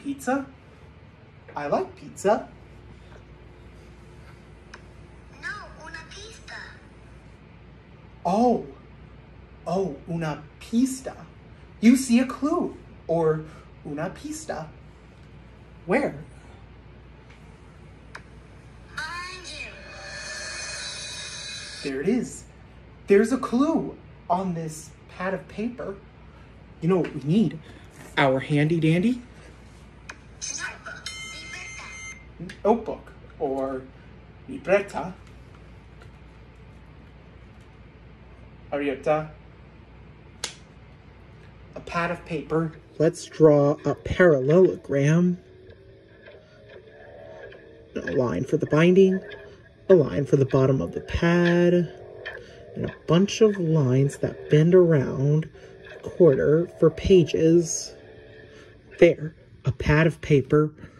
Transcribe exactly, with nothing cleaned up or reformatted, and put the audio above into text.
pizza? I like pizza. No, una pista. Oh, oh, una pista. You see a clue, or una pista. Where? Behind you. There it is. There's a clue on this pad of paper. You know what we need? Our handy dandy Notebook. Libreta. notebook, or libreta. Arieta. A pad of paper. Let's draw a parallelogram. A line for the binding, a line for the bottom of the pad, and a bunch of lines that bend around a quarter for pages. There, a pad of paper